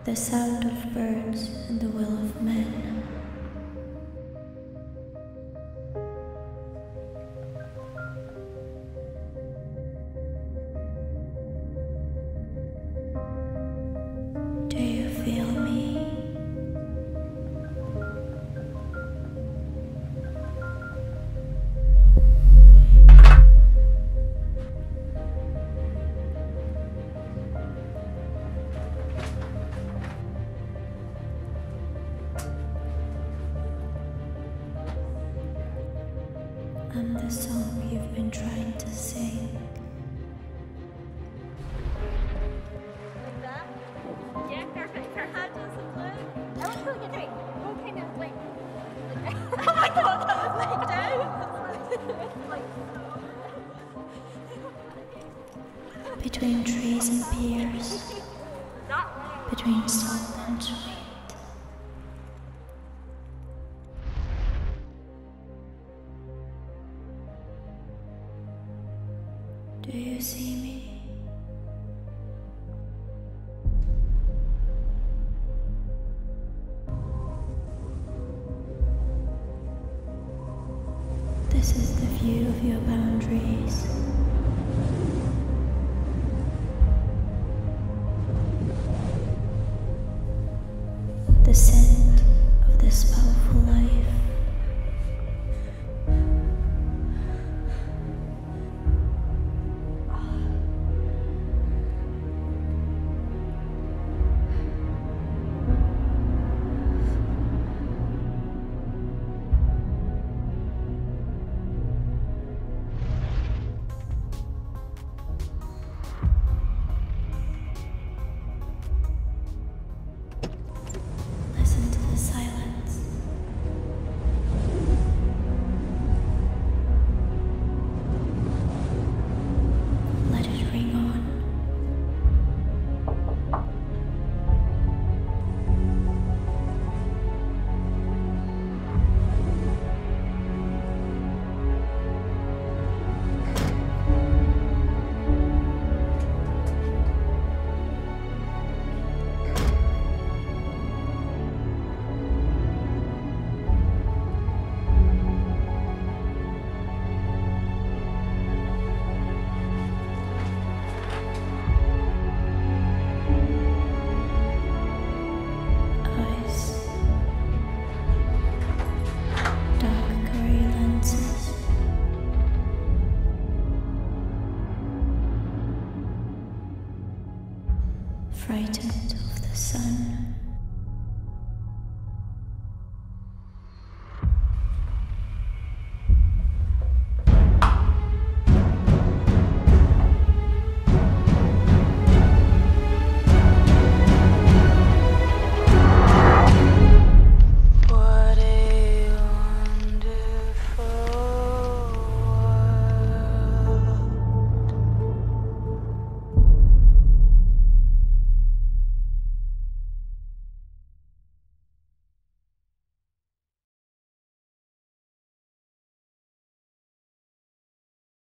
the sound of birds and the will of men. Do you feel me? I'm the song you've been trying to sing. Like that? Yeah, perfect. Her hand doesn't look. That looks really good. Wait, go kind of like oh my god, that was like down. It's like Between trees and piers, not between salt and sweet. Do you see me? This is the view of your boundaries. The scent of this powerful life. Listen to the silence. Let it ring on. Eyes, dark gray lenses, frightened of the sun.